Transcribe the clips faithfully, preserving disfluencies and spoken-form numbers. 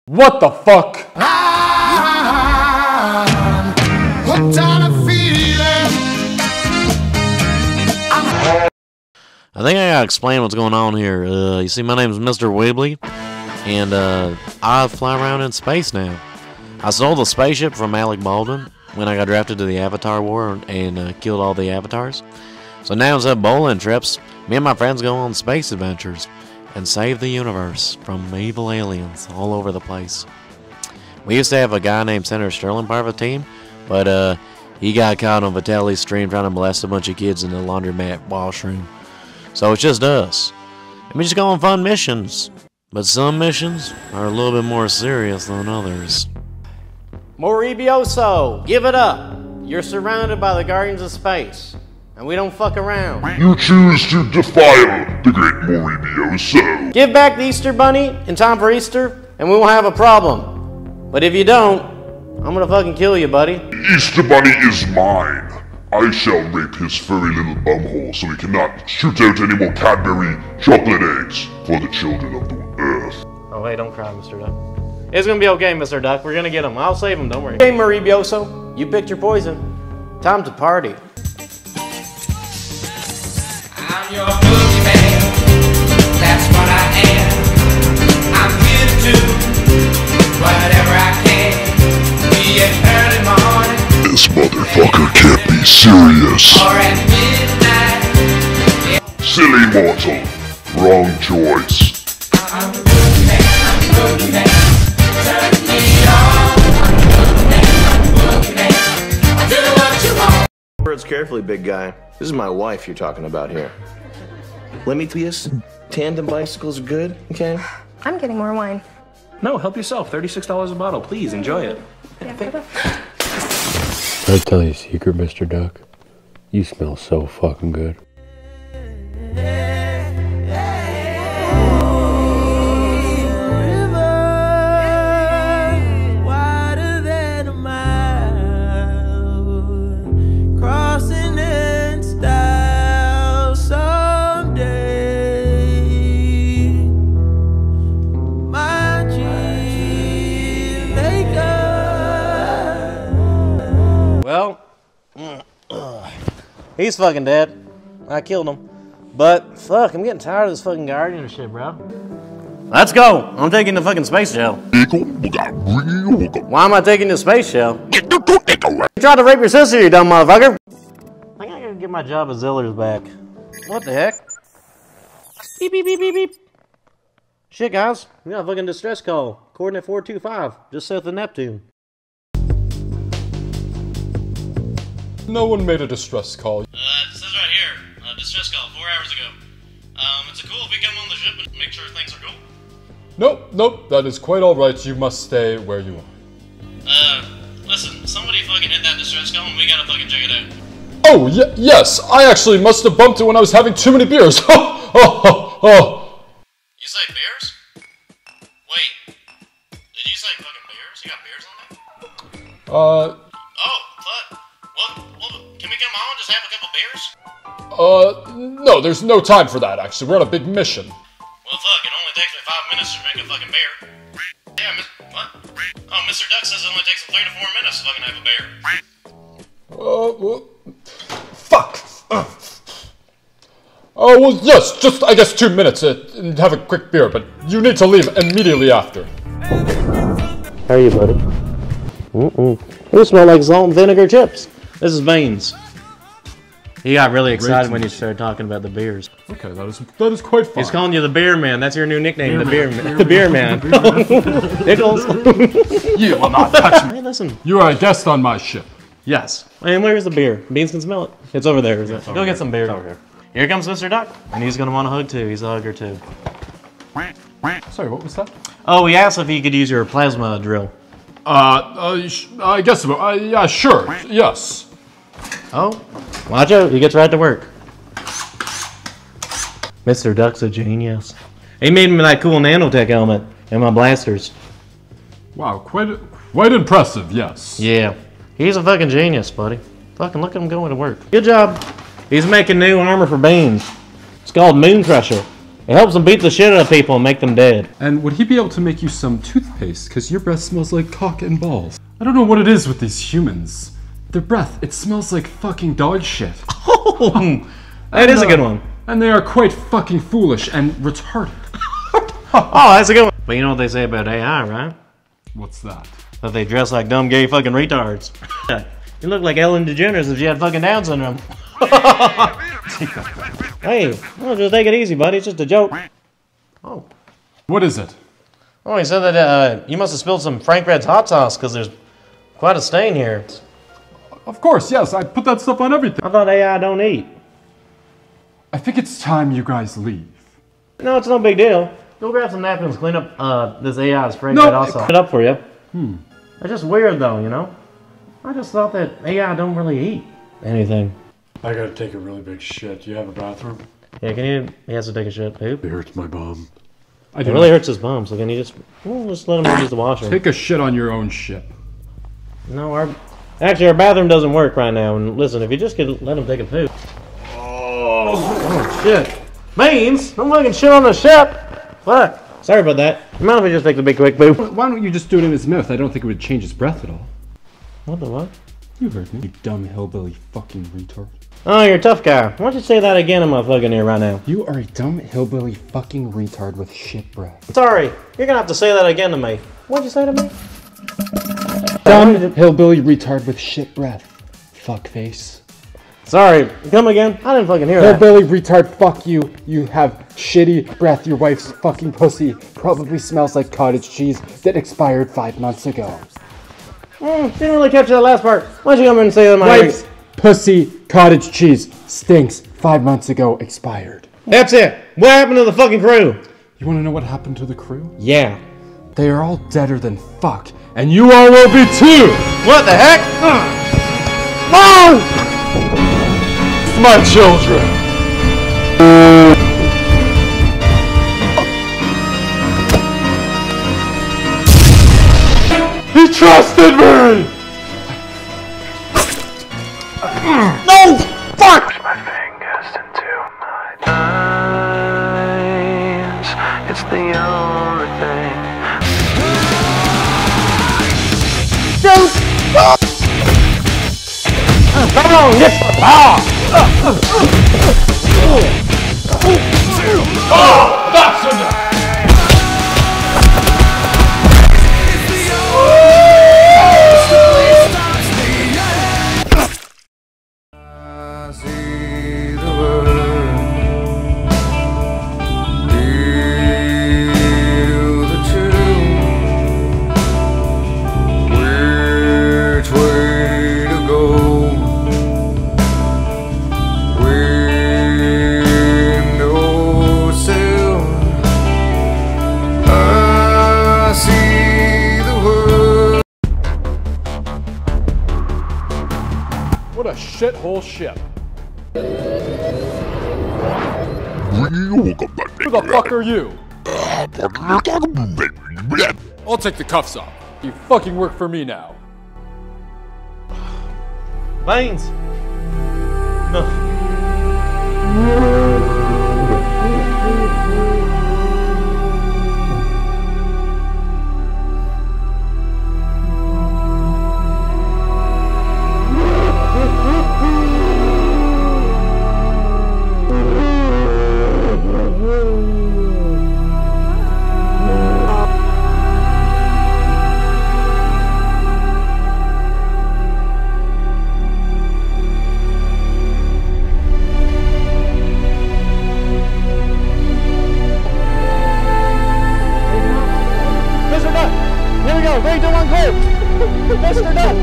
What the fuck? I'm hooked on a feeling. I'm I think I gotta explain what's going on here. Uh, you see, my name's Mister Weebly, and uh, I fly around in space now. I stole the spaceship from Alec Baldwin when I got drafted to the Avatar War and uh, killed all the avatars. So now instead of bowling trips, me and my friends go on space adventures and save the universe from evil aliens all over the place. We used to have a guy named Senator Sterling part of the team, but uh, he got caught on Vitelli's stream trying to molest a bunch of kids in the laundromat washroom. So it's just us. And we just go on fun missions. But some missions are a little bit more serious than others. Moribioso, give it up. You're surrounded by the Guardians of Space, and we don't fuck around. You choose to defile the great Moribioso. Give back the Easter Bunny in time for Easter, and we won't have a problem. But if you don't, I'm gonna fucking kill you, buddy. The Easter Bunny is mine. I shall rape his furry little bumhole so he cannot shoot out any more Cadbury chocolate eggs for the children of the earth. Oh, hey, don't cry, Mister Duck. It's gonna be okay, Mister Duck. We're gonna get him. I'll save him, don't worry. Hey, Moribioso, you picked your poison. Time to party. I'm your boogeyman, that's what I am. I'm here to do whatever I can. Be it early morning, This motherfucker can't be serious. or at midnight. Silly mortal. Wrong choice. I'm the boogeyman, I'm the boogeyman. Turn me on. I'm the boogeyman, I'm the boogeyman. I'll do what you want. Words carefully, big guy. This is my wife you're talking about here. Let me tell you, tandem bicycles are good, okay? I'm getting more wine. No, help yourself. thirty-six dollars a bottle. Please, enjoy it. Yeah, I'll tell you a secret, Mister Duck. You smell so fucking good. Well, he's fucking dead. I killed him. But, fuck, I'm getting tired of this fucking Guardian shit, bro. Let's go. I'm taking the fucking space shell. Why am I taking the space shell? You tried to rape your sister, you dumb motherfucker. I think I gotta get my job as Ziller's back. What the heck? Beep, beep, beep, beep, beep. Shit, guys. We got a fucking distress call. Coordinate four two five, just south of Neptune. No one made a distress call. Uh, it says right here, uh, distress call, four hours ago. Um, it's cool if we come on the ship and make sure things are cool. Nope, nope, that is quite alright. You must stay where you are. Uh, listen, somebody fucking hit that distress call and we gotta fucking check it out. Oh, y yes, I actually must have bumped it when I was having too many beers. Oh, oh, oh, oh. You say beers? Wait, did you say fucking beers? You got beers on there? Uh, Oh, fuck. Well, well, can we come on and just have a couple beers? uh, no, there's no time for that, actually. We're on a big mission. Well, fuck, it only takes me five minutes to make a fucking beer. Yeah, miss what? Oh, Mister Duck says it only takes him three to four minutes to fucking have a beer. Uh, well, fuck. Uh. Oh, well, yes, just, I guess, two minutes uh, and have a quick beer, but you need to leave immediately after. How are you, buddy? Mm-mm. You smell like salt and vinegar chips. This is Beans. He got really excited when you started talking about the beers. Okay, that is that is quite fine. He's calling you the Beer Man. That's your new nickname, the Beer Man. The Beer Man. Nichols. You will not touch me. Hey, listen. You are a guest on my ship. Yes. And where's the beer? Beans can smell it. It's over there, is it? Go get some beer. Over here. Here comes Mister Duck. And he's gonna want a hug too. He's a hugger too. Sorry, what was that? Oh, he asked if he could use your plasma drill. Uh, uh I guess so. Uh, yeah, sure. Yes. Oh, watch out. He gets right to work. Mister Duck's a genius. He made me that cool nanotech helmet and my blasters. Wow, quite quite impressive, yes. Yeah, he's a fucking genius, buddy. Fucking look at him going to work. Good job. He's making new armor for Beans. It's called Moon Crusher. It helps them beat the shit out of people and make them dead. And would he be able to make you some toothpaste? Because your breath smells like cock and balls. I don't know what it is with these humans. Their breath, it smells like fucking dog shit. Oh, that is a good one. And they are quite fucking foolish and retarded. Oh, that's a good one. But you know what they say about A I, right? What's that? That they dress like dumb gay fucking retards. You look like Ellen DeGeneres if she had fucking Down syndrome. Hey, well, just take it easy, buddy. It's just a joke. Oh. What is it? Oh, he said that uh, you must have spilled some Frank Red's hot sauce because there's quite a stain here. Of course, yes. I put that stuff on everything. I thought A I don't eat. I think it's time you guys leave. No, it's no big deal. Go grab some napkins, clean up uh, this A I's Frank No, Red hot sauce. Clean it up for you. Hmm. It's just weird though, you know? I just thought that A I don't really eat anything. I gotta take a really big shit. Do you have a bathroom? Yeah, can you... He has to take a shit, poop. It hurts my bum. I It do really not. hurts his bum, so can you just... Well, just let him use the washroom. Take a shit on your own shit. No, our... Actually, our bathroom doesn't work right now, and listen, if you just could let him take a poop. Oh, Oh, shit. Beans? Don't fucking shit on the ship! Fuck. Sorry about that. You mind if we just take the big quick poop? Why don't you just do it in his mouth? I don't think it would change his breath at all. What the what? You heard me. You dumb hillbilly fucking retard. Oh, you're a tough guy. Why don't you say that again in my fucking ear right now? You are a dumb hillbilly fucking retard with shit breath. Sorry, you're gonna have to say that again to me. What'd you say to me? Dumb hillbilly retard with shit breath. Fuckface. Sorry, come again? I didn't fucking hear that. Hillbilly retard, fuck you. You have shitty breath. Your wife's fucking pussy probably smells like cottage cheese that expired five months ago. Mm, didn't really catch that last part. Why don't you come in and say that in my Wife's pussy cottage cheese stinks. Five months ago expired. That's it. What happened to the fucking crew? You want to know what happened to the crew? Yeah. They are all deader than fuck, and you all will be too. What the heck? No! My children. He trusted me! No! Fuck! My fingers into my eyes. It's the only thing. Dude! Come on, get ah! Oh, that's enough! I see the world, feel the chill. Which way to go? Windowsill. I see the world. What a shithole ship. Who the fuck are you? I'll take the cuffs off. You fucking work for me now. Beans! No. Mister Duck! Here we go! Three, two, one, clear! Mister Duck!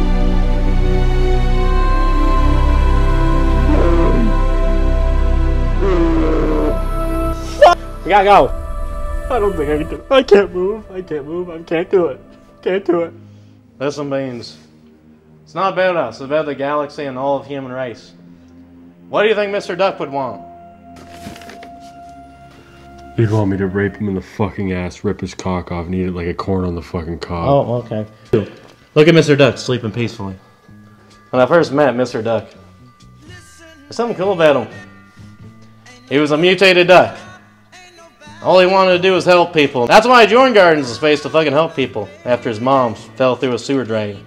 We gotta go! I don't think I can do it. I can't move. I can't move. I can't do it. Can't do it. Listen, Beans. It's not about us. It's about the galaxy and all of human race. What do you think Mister Duck would want? He'd want me to rape him in the fucking ass, rip his cock off, and eat it like a corn on the fucking cob. Oh, okay. Look at Mister Duck sleeping peacefully. When I first met Mister Duck, there's something cool about him. He was a mutated duck. All he wanted to do was help people. That's why I joined Gardens of Space, to fucking help people after his mom fell through a sewer drain.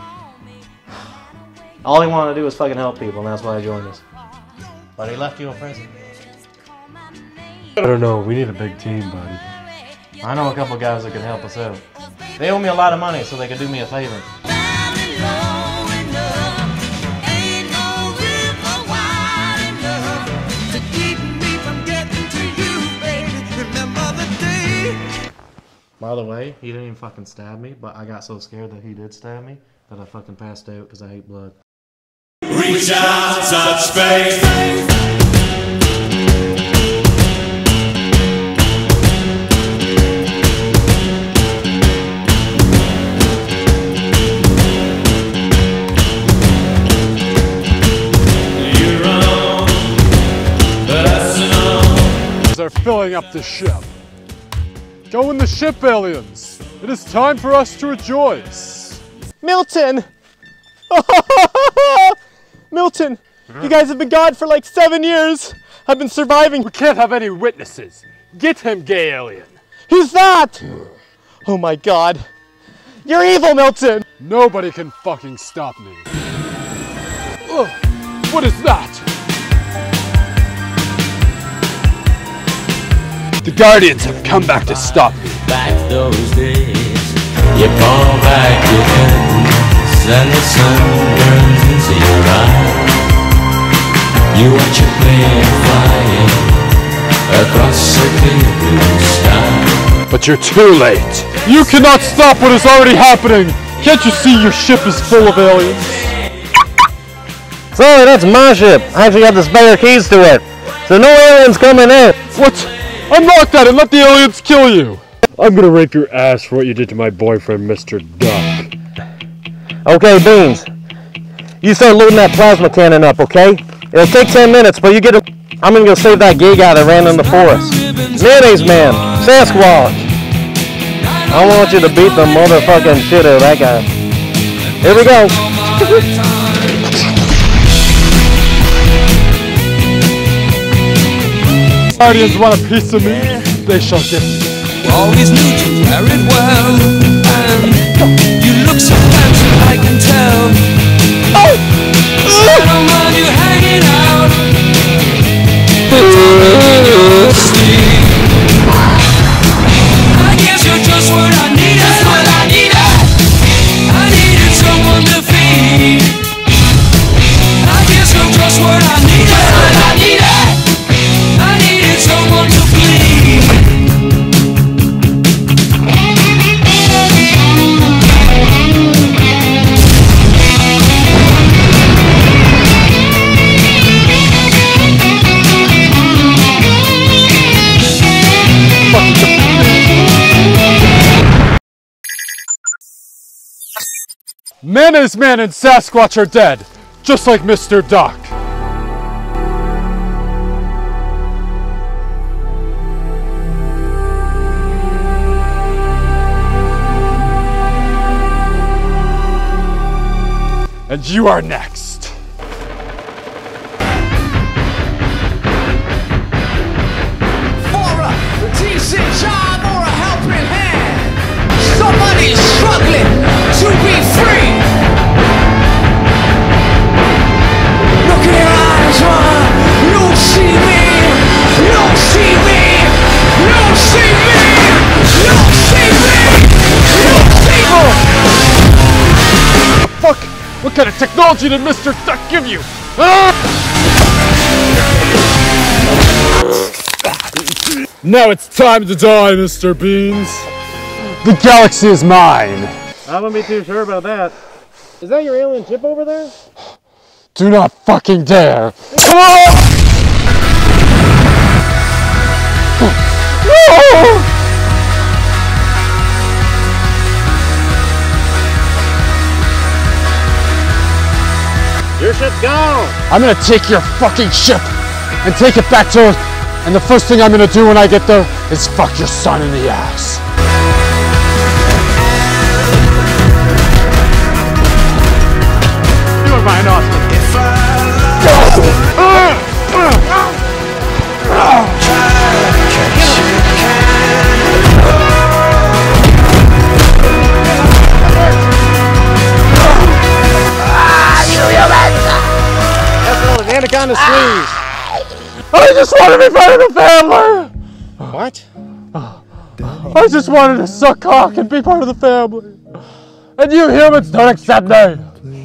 All he wanted to do was fucking help people, and that's why I joined this. But he left you a present. I don't know, we need a big team, buddy. I know a couple guys that could help us out. They owe me a lot of money, so they could do me a favor. By the way, he didn't even fucking stab me, but I got so scared that he did stab me that I fucking passed out because I hate blood. Reach out, touch space. You're wrong, that's enough. They're filling up the ship. Go in the ship, aliens! It is time for us to rejoice! Milton! Milton! You guys have been gone for like seven years! I've been surviving! We can't have any witnesses! Get him, gay alien! Who's that? Oh my god! You're evil, Milton! Nobody can fucking stop me! Ugh, what is that? The Guardians have come back to stop me. Back those days, you fall back your head, and the sun burns into your eyes. You watch a plane flying across the clear blue sky. But you're too late. You cannot stop what is already happening. Can't you see your ship is full of aliens? Sorry, that's my ship. I actually got the spare keys to it. So no aliens coming in. What? Unlock that and let the aliens kill you! I'm gonna rape your ass for what you did to my boyfriend, Mister Duck. Okay, Beans. You start loading that plasma cannon up, okay? It'll take ten minutes, but you get a... I'm gonna go save that gay guy that ran in the forest. Mayonnaise Man, Sasquatch. I want you to beat the motherfucking shit out of that guy. Here we go. Guardians want a piece of me, they shall get it. Always knew to wear it well, and you look so handsome, I can tell. Oh! I don't mind you hanging out. I guess you're just what I needed. Just what I needed. I needed someone to feed. I guess you're just what I needed. Just what I needed. I needed someone to bleed. Mayonnaise Man and Sasquatch are dead, just like Mister Duck. And you are next. For a decent job or a helping hand, somebody's struggling to be free. Look in your eyes, man. You don't see me. You don't see me. You don't see me. You don't see me. You don't see me. Fuck! What kind of technology did Mister Duck give you? Ah! Now it's time to die, Mister Beans. The galaxy is mine. I wouldn't be too sure about that. Is that your alien ship over there? Do not fucking dare. Ah! No! Your ship's gone! I'm gonna take your fucking ship and take it back to Earth, and the first thing I'm gonna do when I get there is fuck your son in the ass. You are mine, Austin. I just want to be part of the family! What? I just wanted to suck cock and be part of the family. And you humans don't accept me!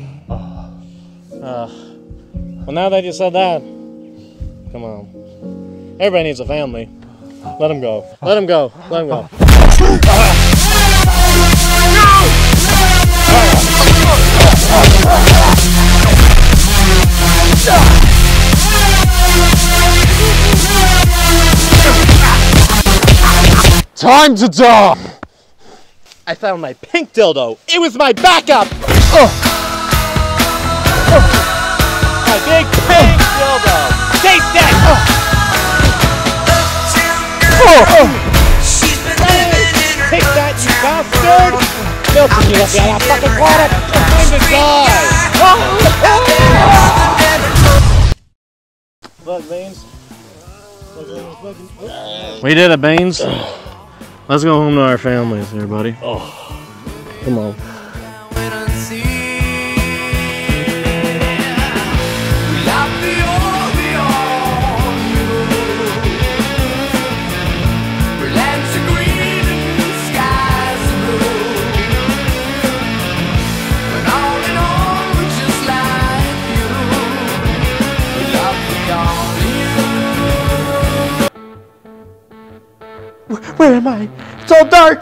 Uh, well, now that you said that, come on. Everybody needs a family. Let him go. Let him go. Let him go. Time to die! I found my pink dildo. It was my backup. Oh. Oh. My big pink dildo. Taste it. Oh. Oh. Oh. Take that, you bastard! Milton, you left me on that fucking planet. Time to die. Oh. Look, Beans. Look, look, look. We did it, Beans. Let's go home to our families, everybody. Oh, come on. Where am I? It's all dark!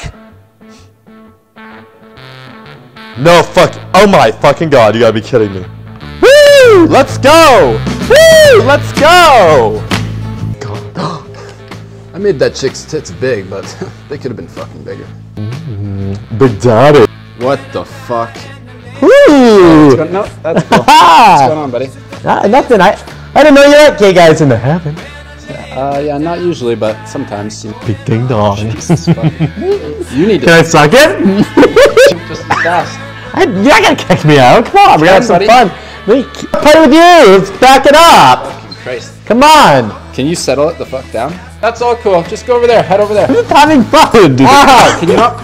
No fuck. Oh my fucking god, you gotta be kidding me. Woo! Let's go! Woo! Let's go! God. I made that chick's tits big, but they could have been fucking bigger. Mm, Big Daddy. What the fuck? Woo! Going, no, that's cool. What's going on, buddy? Uh, nothing. I I didn't know you like gay guys in the heaven. Uh, yeah, not usually, but sometimes. You know. Big ding dong. Jesus fucking. You need to. Can I suck it? Just as fast. I, you're not gonna kick me out. Come on, we gotta have some buddy. fun. Let me play with you. Let's back it up. Fucking Christ. Come on. Can you settle it the fuck down? That's all cool. Just go over there. Head over there. I'm just having fun, dude. Ah, can you not?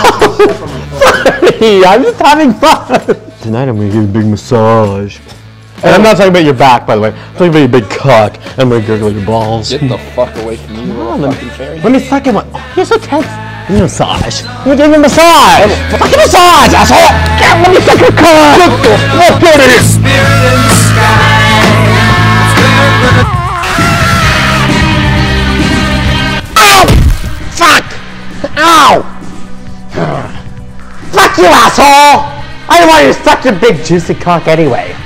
Sorry, I'm just having fun. Tonight I'm gonna give you a big massage. And I'm not talking about your back, by the way. I'm talking about your big cock. I'm gonna gurgle your balls. Get the fuck away from me, you little let fucking fairy. Let me suck it. Oh, you're so tense. Give me a massage. Let me give you a massage. Fucking massage, asshole. Yeah, let me suck your cock. What the fuck out of here? Spirit in the sky. Ow! Fuck! Ow! Fuck you, asshole! I didn't want you to suck your big juicy cock anyway.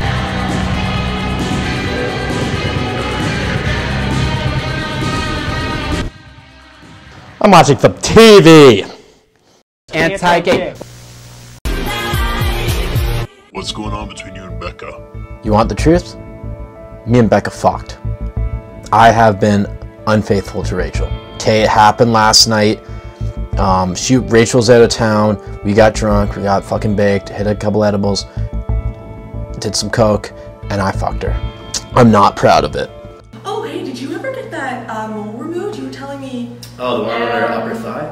I'm watching some T V. Anti-gay. What's going on between you and Becca? You want the truth? Me and Becca fucked. I have been unfaithful to Rachel. Okay, it happened last night. Um, she, Rachel's out of town. We got drunk. We got fucking baked. Hit a couple edibles. Did some coke, and I fucked her. I'm not proud of it. Oh, hey, did you ever get that uh, mole removed? You were telling me. Oh, the one on her upper thigh?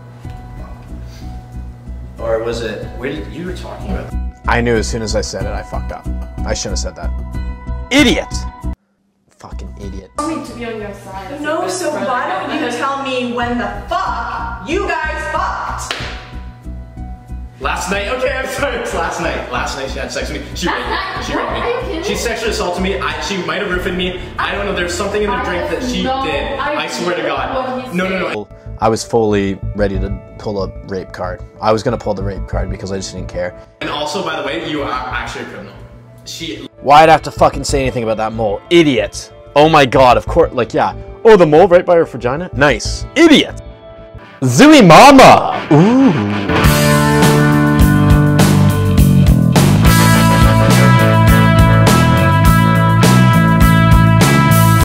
Or was it, where did, you were talking about? I knew as soon as I said it, I fucked up. I shouldn't have said that. Idiot! Fucking idiot. I want me to be on your side. No, so why don't you tell me when the fuck you guys fucked? Last night, okay, I'm sorry, it's last night. Last night she had sex with me. She raped me. She raped me. She sexually assaulted me. I, she might have roofied me. I don't know, there's something in the drink that she did. I swear to God. No, no, no. I was fully ready to pull a rape card. I was gonna pull the rape card because I just didn't care. And also, by the way, you are actually a criminal. She. Why'd I have to fucking say anything about that mole? Idiot. Oh my god, of course, like, yeah. Oh, the mole right by her vagina? Nice. Idiot. Zooey mama. Ooh.